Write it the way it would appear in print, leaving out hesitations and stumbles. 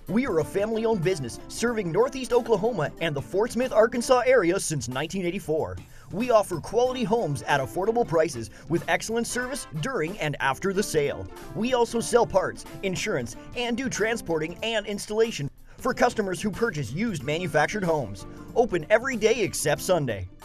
We are a family-owned business serving Northeast Oklahoma and the Fort Smith, Arkansas area since 1984. We offer quality homes at affordable prices with excellent service during and after the sale. We also sell parts, insurance, and do transporting and installation for customers who purchase used manufactured homes. Open every day except Sunday.